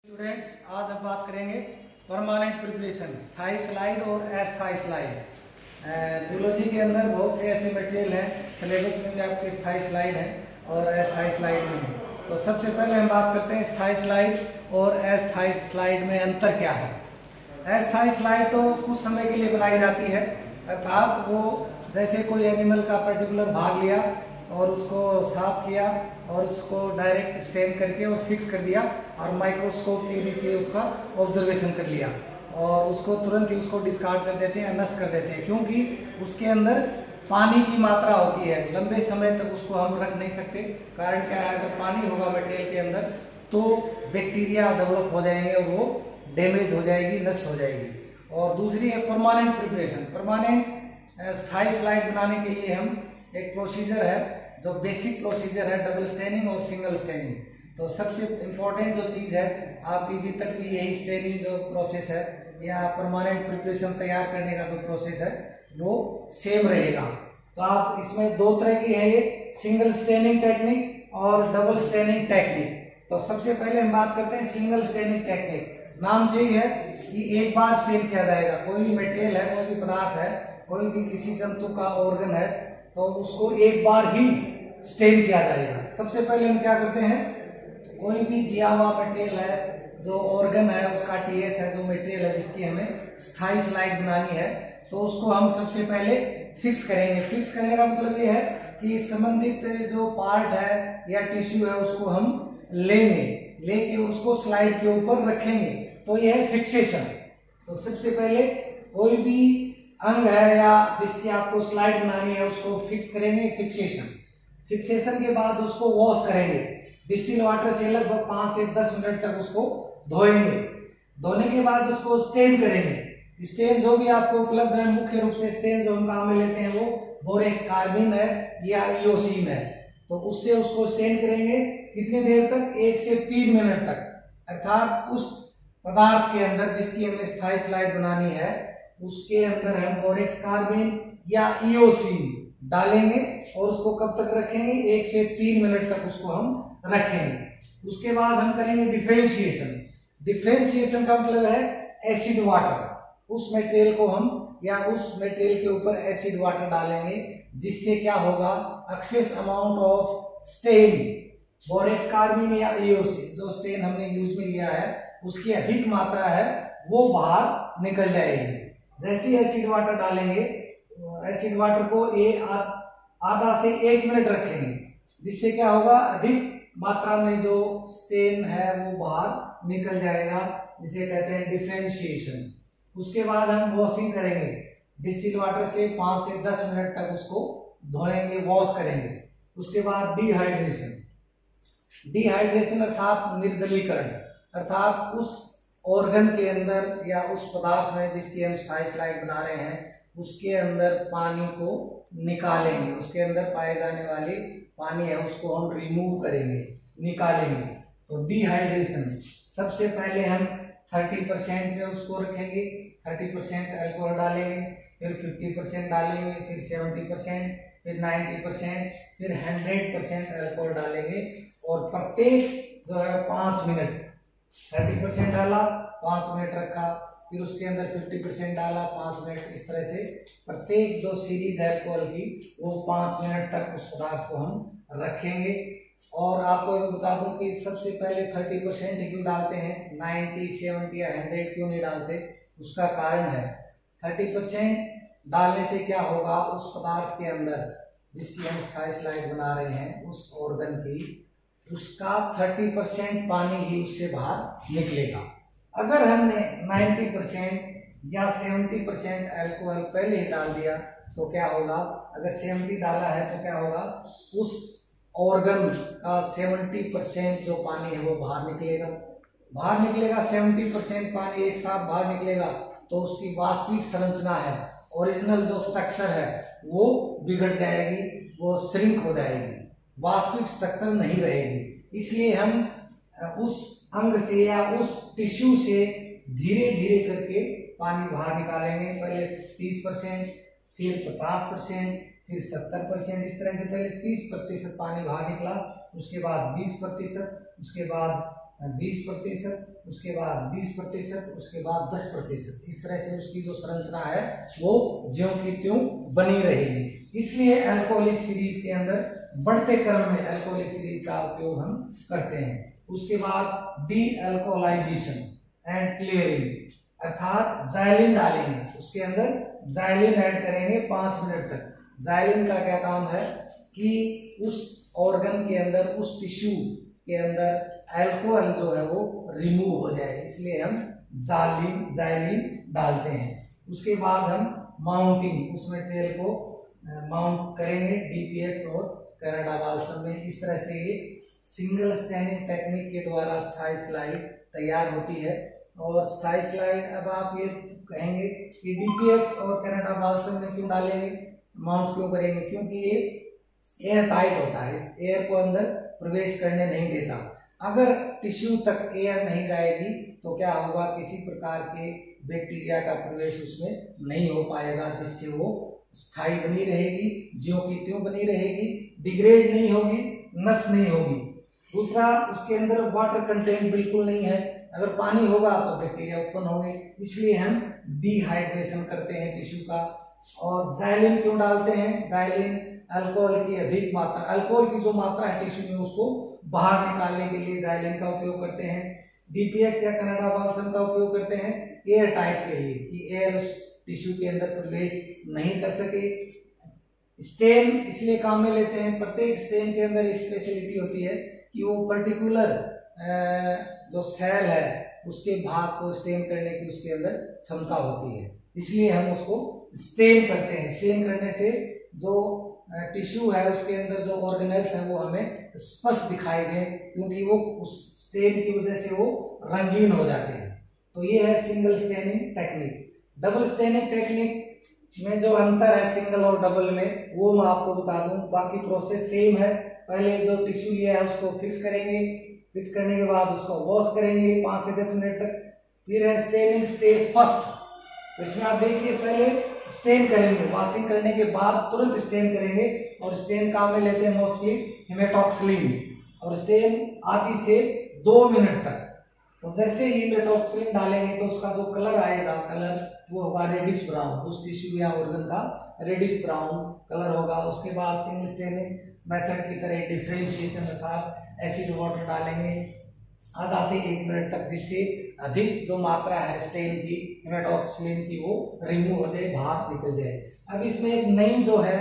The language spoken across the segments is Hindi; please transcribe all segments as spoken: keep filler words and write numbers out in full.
स्टूडेंट्स, आज हम बात करेंगे परमानेंट प्रिपरेशन, स्थायी स्लाइड और अस्थायी स्लाइड। जूलॉजी के अंदर बहुत से ऐसे मटेरियल हैं, सिलेबस में भी आपके स्थायी स्लाइड है और अस्थायी स्लाइड में है। तो सबसे पहले हम बात करते हैं स्थायी स्लाइड और अस्थायी स्लाइड में अंतर क्या है। अस्थायी स्लाइड तो कुछ समय के लिए बनाई जाती है, अर्थात वो जैसे कोई एनिमल का पर्टिकुलर भाग लिया और उसको साफ किया और उसको डायरेक्ट स्टेन करके और फिक्स कर दिया और माइक्रोस्कोप के नीचे उसका ऑब्जर्वेशन कर लिया और उसको तुरंत ही उसको डिस्कार्ड कर देते हैं, नष्ट कर देते हैं, क्योंकि उसके अंदर पानी की मात्रा होती है। लंबे समय तक उसको हम रख नहीं सकते। कारण क्या है, अगर पानी होगा मटेरियल के अंदर तो बैक्टीरिया डेवलप हो जाएंगे और वो डैमेज हो जाएगी, नष्ट हो जाएगी। और दूसरी है परमानेंट प्रिपरेशन। परमानेंट स्थायी स्लाइड बनाने के लिए हम एक प्रोसीजर है, जो बेसिक प्रोसीजर है, डबल स्टेनिंग और सिंगल स्टेनिंग। तो सबसे इम्पोर्टेंट जो चीज है, आप इजी तक भी यही स्टेनिंग जो प्रोसेस है या परमानेंट प्रिपरेशन तैयार करने का जो प्रोसेस है वो सेम रहेगा। तो आप इसमें दो तरह की है, ये सिंगल स्टेनिंग टेक्निक और डबल स्टेनिंग टेक्निक। तो सबसे पहले हम बात करते हैं सिंगल स्टेनिंग टेक्निक। नाम से ही है कि एक बार स्टेन किया जाएगा। कोई भी मटेरियल है, कोई भी पदार्थ है, कोई भी किसी जंतु का ऑर्गन है, तो उसको एक बार ही स्टेन किया जाएगा। सबसे पहले हम क्या करते हैं, कोई भी दिया हुआ मटेरियल है, जो ऑर्गन है उसका टीएस है, जो मटेरियल है जिसकी हमें स्थायी स्लाइड बनानी है, तो उसको हम सबसे पहले फिक्स करेंगे। फिक्स करने का मतलब ये है कि संबंधित जो पार्ट है या टिश्यू है उसको हम लेंगे, लेके उसको स्लाइड के ऊपर रखेंगे, तो यह है फिक्सेशन। तो सबसे पहले कोई भी अंग है या जिसकी आपको स्लाइड बनानी है उसको फिक्स करेंगे, फिक्सेशन। फिक्सेशन के बाद उसको वॉश करेंगे डिस्टिल वाटर से, लगभग पांच से दस मिनट तक उसको धोएंगे। धोने के बाद उसको स्टेन करेंगे। स्टेन जो भी आपको उपलब्ध है, मुख्य रूप से स्टेन जो हम काम में लेते हैं वो बोरेक्स कार्बिन है या इयोसीन है, तो उससे उसको स्टेन करेंगे। कितनी देर तक? एक से तीन मिनट तक। अर्थात उस पदार्थ के अंदर जिसकी हमें स्थायी स्लाइड बनानी है उसके अंदर हम बोरेक्स कार्बिन या इयोसीन डालेंगे और उसको कब तक रखेंगे? एक से तीन मिनट तक उसको हम रखेंगे। उसके बाद हम करेंगे डिफरेंशिएशन। डिफरेंशिएशन का मतलब है एसिड वाटर। उस मटेरियल को हम या उस मटेरियल के ऊपर एसिड वाटर डालेंगे, जिससे क्या होगा, excess amount of stain, borax carmine या इयोसीन जो स्टेन हमने यूज में लिया है उसकी अधिक मात्रा है वो बाहर निकल जाएगी। जैसे ही एसिड वाटर डालेंगे, एसिड वाटर को ए आधा से एक मिनट रखेंगे, जिससे क्या होगा, अधिक मात्रा में जो स्टेन है वो बाहर निकल जाएगा, जिसे कहते हैं डिफरेंशिएशन। उसके बाद हम वॉशिंग करेंगे डिस्टिल वाटर से, पांच से दस मिनट तक उसको धोएंगे, वॉश करेंगे। उसके बाद डिहाइड्रेशन। डिहाइड्रेशन अर्थात निर्जलीकरण, अर्थात उस ऑर्गन के अंदर या उस पदार्थ में जिसकी हम स्थायी स्लाइड बना रहे हैं उसके अंदर पानी को निकालेंगे। उसके अंदर पाए जाने वाली पानी है उसको हम रिमूव करेंगे, निकालेंगे। तो डिहाइड्रेशन, सबसे पहले हम तीस परसेंट में उसको रखेंगे, तीस परसेंट अल्कोहल डालेंगे, फिर पचास परसेंट डालेंगे, फिर सत्तर परसेंट, फिर नब्बे परसेंट, फिर सौ परसेंट अल्कोहल डालेंगे। और प्रत्येक जो है पांच मिनट, तीस परसेंट डाला, पांच मिनट रखा, फिर उसके अंदर पचास परसेंट डाला, पांच मिनट, इस तरह से प्रत्येक जो सीरीज है अल्कोहल की वो पांच मिनट तक उस पदार्थ को हम रखेंगे। और आपको बता दूं कि सबसे पहले तीस परसेंट क्यों डालते हैं, नब्बे, सत्तर या सौ क्यों नहीं डालते, उसका कारण है तीस परसेंट डालने से क्या होगा, उस पदार्थ के अंदर जिसकी हम स्थायी स्लाइड बना रहे हैं उस ऑर्गन की, उसका तीस परसेंट पानी ही उससे बाहर निकलेगा। अगर हमने नब्बे परसेंट या सत्तर परसेंट अल्कोहल पहले ही डाल दिया तो क्या होगा, अगर सत्तर डाला है तो क्या होगा, उस ऑर्गन का सत्तर परसेंट जो पानी है वो बाहर निकलेगा। बाहर निकलेगा सत्तर परसेंट पानी एक साथ बाहर निकलेगा, तो उसकी वास्तविक संरचना है, ओरिजिनल जो स्ट्रक्चर है वो बिगड़ जाएगी, वो श्रिंक हो जाएगी, वास्तविक स्ट्रक्चर नहीं रहेगी। इसलिए हम उस अंग से या उस टिश्यू से धीरे धीरे करके पानी बाहर निकालेंगे। पहले तीस परसेंट, फिर पचास परसेंट, फिर सत्तर परसेंट, इस तरह से पहले तीस प्रतिशत पानी बाहर निकला, उसके बाद बीस प्रतिशत, उसके बाद बीस प्रतिशत, उसके बाद बीस प्रतिशत, उसके बाद दस प्रतिशत, इस तरह से उसकी जो संरचना है वो ज्यों की त्यों बनी रहेगी। इसलिए अल्कोहलिक सीरीज के अंदर बढ़ते क्रम में अल्कोहलिक सीरीज का उपयोग हम करते हैं। उसके बाद डी अल्कोहलाइजेशन एंड क्लियरिंग, अर्थात जाइलिन डालेंगे, उसके अंदर जाइलिन ऐड करेंगे पांच मिनट तक। जाइलिन का क्या काम है कि उस ऑर्गन के अंदर, उस टिश्यू के अंदर अल्कोहल जो है वो रिमूव हो जाए, इसलिए हम जाइलिन जाइलिन डालते हैं। उसके बाद हम माउंटिंग, उस मटेरियल को माउंट करेंगे डीपीएक्स और कनाडा बाल्सम में। इस तरह से ये सिंगल स्टैनिंग टेक्निक के द्वारा स्थायी स्लाइड तैयार होती है। और स्थायी स्लाइड, अब आप ये कहेंगे कि डीपीएक्स और कनाडा बाल्सम में क्यों डालेंगे, माउंट क्यों करेंगे, क्योंकि ये एयर टाइट होता है, इस एयर को अंदर प्रवेश करने नहीं देता। अगर टिश्यू तक एयर नहीं जाएगी तो क्या होगा, किसी प्रकार के बैक्टीरिया का प्रवेश उसमें नहीं हो पाएगा, जिससे वो स्थायी बनी रहेगी, ज्यों की त्यों बनी रहेगी, डिग्रेड नहीं होगी, नष्ट नहीं होगी। दूसरा, उसके अंदर वाटर कंटेंट बिल्कुल नहीं है, अगर पानी होगा तो बैक्टीरिया उत्पन्न होंगे, इसलिए हम डिहाइड्रेशन करते हैं टिश्यू का। और जाइलिन क्यों डालते हैं, जाइलिन अल्कोहल की अधिक मात्रा, अल्कोहल की जो मात्रा है टिश्यू में उसको बाहर निकालने के लिए जाइलिन का उपयोग करते हैं। डीपीएक्स या कनाडा बाल्सम का उपयोग करते हैं एयर टाइट के लिए, कि एयर उस टिश्यू के अंदर प्रवेश नहीं कर सके। स्टेन इसलिए काम में लेते हैं, प्रत्येक स्टेन के अंदर स्पेशलिटी होती है कि वो पर्टिकुलर जो सेल है उसके भाग को स्टेन करने की उसके अंदर क्षमता होती है, इसलिए हम उसको स्टेन करते हैं। स्टेन करने से जो टिश्यू है उसके अंदर जो ऑर्गेनेल्स हैं वो हमें स्पष्ट दिखाई दें, क्योंकि वो उस स्टेन की वजह से वो रंगीन हो जाते हैं। तो ये है single staining technique. Double staining technique में जो अंतर है सिंगल और डबल में, वो मैं आपको बता दूं। बाकी प्रोसेस सेम है। पहले जो टिश्यू लिया है उसको फिक्स करेंगे, फिक्स करने के बाद उसको वॉश करेंगे पांच से दस मिनट तक। फिर है स्टेनिंग स्टेप फर्स्ट, तो इसमें आप देखिए पहले स्टेन करेंगे, वॉशिंग करने के बाद तुरंत स्टेन करेंगे। और स्टेन काम में लेते हैं मोस्टली हेमेटॉक्सिलिन, और स्टेन आधी से दो मिनट तक। तो जैसे ही हेमेटॉक्सिलिन डालेंगे तो उसका जो कलर आएगा, कलर वो होगा रेडिश ब्राउन, उस टिश्यू या ऑर्गन का रेडिश ब्राउन कलर होगा। उसके बाद सिंगल स्टेनिंग मेथड की तरह डिफरेंशिएशन अर्थात एसिड वाटर डालेंगे आधा से एक मिनट तक, जिससे अधिक जो मात्रा है स्टेन की, हेमेटॉक्सिलिन की, वो रिमूव हो जाए, बाहर निकल जाए। अब इसमें एक नई जो है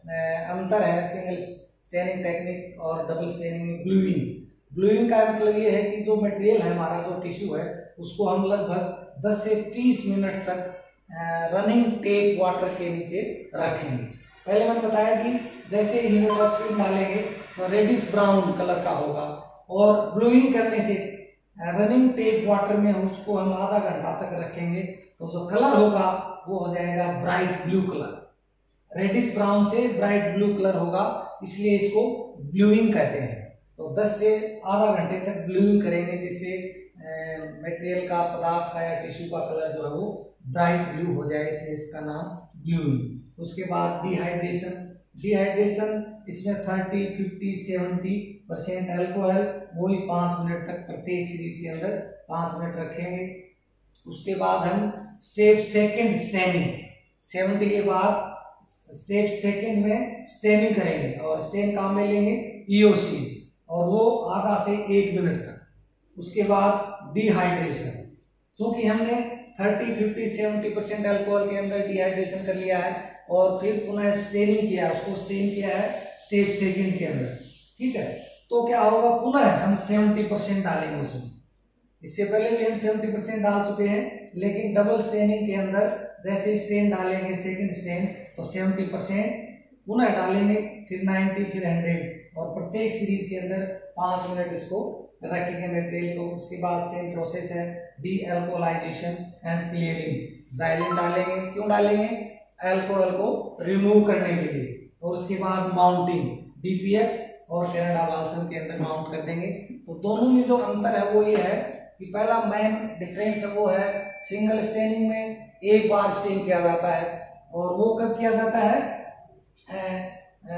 अंतर है सिंगल स्टेनिंग टेक्निक और डबल स्टेनिंग में, ग्लूइंग। ग्लूइंग का मतलब ये है कि जो मटेरियल है हमारा, जो टिश्यू है, उसको हम लगभग दस से तीस मिनट तक रनिंग टेप वाटर के नीचे रखेंगे। पहले मैंने बताया कि जैसे ही हेमेटॉक्सिलिन डालेंगे तो रेडिश ब्राउन कलर का होगा, और ब्लूइंग करने से रनिंग टेप वाटर में उसको हम आधा घंटा तक रखेंगे तो जो कलर होगा वो हो जाएगा bright blue colour. Reddish brown से ब्राइट ब्लू कलर होगा, इसलिए इसको ब्लूइंग कहते हैं। तो दस से आधा घंटे तक ब्लूइंग करेंगे, जिससे मटेरियल का, पदार्थ का या टिश्यू का कलर जो है वो ब्राइट ब्लू हो जाए, इसलिए इसका नाम ब्लूइंग। उसके बाद डिहाइड्रेशन। डिहाइड्रेशन इसमें thirty fifty seventy percent alcohol, वो ही पांच मिनट तक प्रत्येक सीरीज के अंदर पांच मिनट रखेंगे। उसके बाद हम स्टेप सेकंड स्टेनिंग, सेवेंटी के बाद स्टेप सेकंड में स्टेनिंग करेंगे, और स्टेन काम में लेंगे ईओसी, और वो आधा से एक मिनट तक। उसके बाद डिहाइड्रेशन, क्योंकि हमने thirty fifty seventy percent alcohol के अंदर डिहाइड्रेशन कर लिया है, और फिर पुनः स्टेनिंग किया, उसको स्टेन किया है स्टेप सेकंड के अंदर, ठीक है। तो क्या होगा, पुनः हम सेवेंटी परसेंट डालेंगे उसमें। इससे पहले भी हम सेवेंटी परसेंट डाल चुके हैं, लेकिन डबल स्टेनिंग के अंदर जैसे स्टेन डालेंगे सेकंड स्टेन तो सेवेंटी परसेंट पुनः डालेंगे, फिर नाइन्टी, फिर हंड्रेड, और प्रत्येक सीरीज के अंदर पांच मिनट इसको रखेंगे मटेरियल को। उसके बाद सेम प्रोसेस है dealcoholization and clearing. Xylene डालेंगे, क्यों डालेंगे, अल्कोहल को रिमूव करने के लिए। और उसके बाद माउंटिंग, डीपीएक्स और कनाडा बाल्सम के अंदर माउंट कर देंगे। तो दोनों में जो अंतर है वो ये है कि पहला मेन डिफरेंस है वो है सिंगल स्टेनिंग में एक बार स्टेन किया जाता है, और वो कब किया जाता है,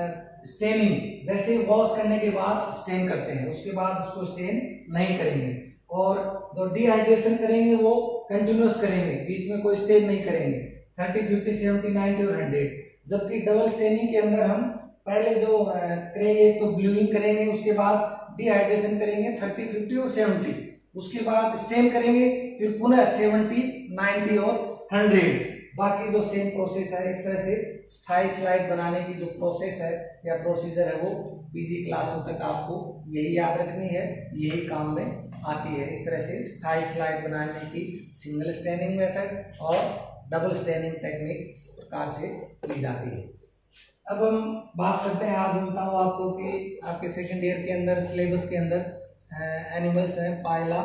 स्टेनिंग जैसे वॉश करने के बाद स्टेन करते हैं, उसके बाद उसको स्टेन नहीं करेंगे। और जो डिहाइड्रेशन करेंगे वो कंटिन्यूस करेंगे, बीच में कोई स्टेन नहीं करेंगे, थर्टी, फिफ्टी, सेवेंटी, नाइंटी और हंड्रेड। जबकि डबल स्टेनिंग के अंदर हम पहले जो करेंगे तो ब्लूइंग करेंगे, उसके बाद डिहाइड्रेशन करेंगे थर्टी, फिफ्टी और सेवेंटी, उसके बाद स्टेन करेंगे, फिर पुनः सेवेंटी, नाइंटी और हंड्रेड। बाकी जो सेम प्रोसेस है, इस तरह से स्थायी स्लाइड बनाने की जो प्रोसेस है या प्रोसीजर है वो पीजी क्लासों तक आपको यही याद रखनी है, यही काम में आती है। इस तरह से स्थायी स्लाइड बनाने की सिंगल स्टेनिंग मेथड और डबल स्टेनिंग टेक्निक इस प्रकार से की जाती है। अब हम बात करते हैं, आज बताऊँ आपको कि आपके सेकेंड ईयर के अंदर सिलेबस के अंदर एनिमल्स हैं पायला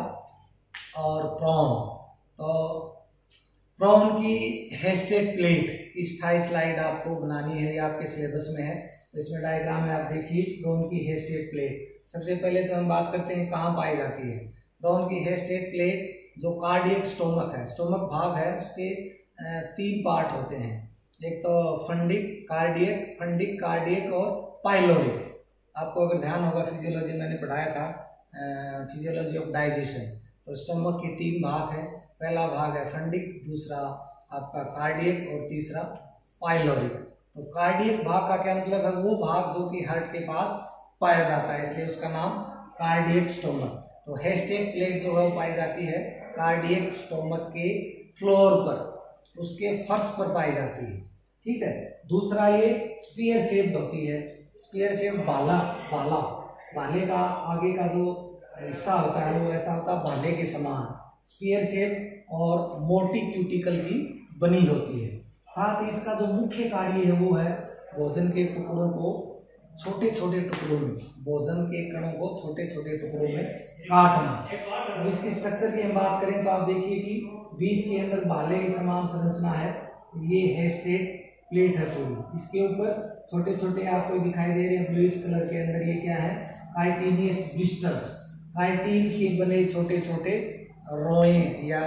और प्रॉन। तो प्रॉन की हेस्टेड प्लेट की स्थायी स्लाइड आपको बनानी है, ये आपके सिलेबस में है। तो इसमें डायग्राम में आप देखिए प्रॉन की हेस्टेड प्लेट। सबसे पहले तो हम बात करते हैं कहाँ पाई जाती है। प्रॉन की हेस्टेड प्लेट जो कार्डियक स्टोमक है, स्टोमक भाग है, उसके तीन पार्ट होते हैं, एक तो फंडिक, कार्डियक, फंडिक, कार्डियक और पाइलोरिक। आपको अगर ध्यान होगा फिजियोलॉजी मैंने पढ़ाया था, फिजियोलॉजी ऑफ डाइजेशन, तो स्टोमक के तीन भाग है, पहला भाग है फंडिक, दूसरा आपका कार्डियक और तीसरा पाइलोरिक। तो कार्डियक भाग का क्या मतलब है, वो भाग जो कि हार्ट के पास पाया जाता है, इसलिए उसका नाम कार्डियक स्टोमक। तो हेस्टेड प्लेट जो है वो पाई जाती है कार्डियक स्टोमक के फ्लोर पर, उसके फर्श पर पाई जाती है, ठीक है। दूसरा ये स्पीयर शेप्ड होती है, स्पीयर शेप्ड भाला, भाला भाले का आगे का जो हिस्सा होता है वो ऐसा होता है भाले के समान, स्पीयर शेप और मोटी क्यूटिकल की बनी होती है। साथ ही इसका जो मुख्य कार्य है वो है भोजन के टुकड़ों को छोटे छोटे टुकड़ों में, भोजन के कणों को छोटे छोटे टुकड़ों में काटना। अब इसकी स्ट्रक्चर की हम बात करें तो आप देखिए कि बीच के अंदर भाले के समान संरचना है, ये हेस्टेड प्लेट है पूरी। इसके ऊपर छोटे छोटे आपको दिखाई दे रहे हैं ब्लूइश कलर के अंदर, ये क्या है, काइटिनियस ब्लिस्टर्स, काइटिन के बने छोटे छोटे रोए या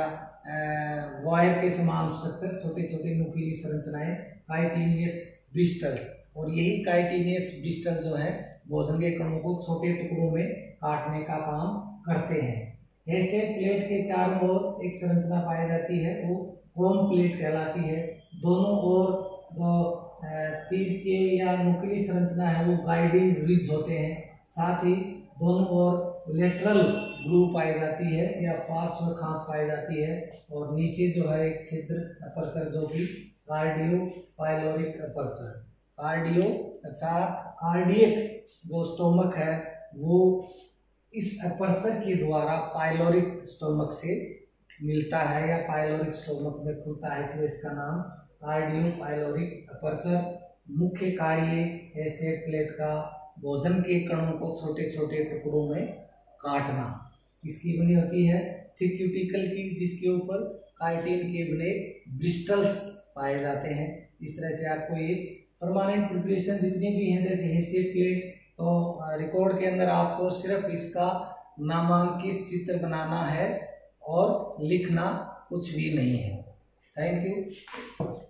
वायर के समान स्ट्रक्चर, छोटे छोटे नुकीली संरचनाएं, काइटिनियस ब्लिस्टर्स। और यही काइटिनियस ब्लिस्टर जो है भोजन के कणों को छोटे टुकड़ों में काटने का काम करते हैं। हेस्टेड प्लेट के चारों ओर एक संरचना पाई जाती है, वो होम प्लेट कहलाती है। दोनों ओर जो तीर के या नुकीली संरचना है वो गाइडिंग रिज होते हैं। साथ ही दोनों ओर लेटरल ग्रूव पाई जाती है या पार्श्व खांच पाई जाती है, और नीचे जो है एक छिद्र अपर्चर जो कि कार्डियो पाइलोरिक अपर्चर। कार्डियो अर्थात कार्डियक जो स्टोमक है वो इस अपर्चर के द्वारा पाइलोरिक स्टोमक से मिलता है या पाइलोरिक स्टोमक में खुलता है, इसलिए इसका नाम कार्डियो पाइलोरिक अपर्चर। मुख्य कार्य हेस्टेड प्लेट का भोजन के कणों को छोटे छोटे टुकड़ों में काटना। इसकी बनी होती है थिक क्यूटिकल की, जिसके ऊपर काइटिन के बने ब्लिस्टर्स पाए जाते हैं। इस तरह से आपको ये परमानेंट प्रिपरेशन जितनी भी हैं जैसे हेस्टेड प्लेट, तो रिकॉर्ड के अंदर आपको सिर्फ इसका नामांकित चित्र बनाना है और लिखना कुछ भी नहीं है। Thank you.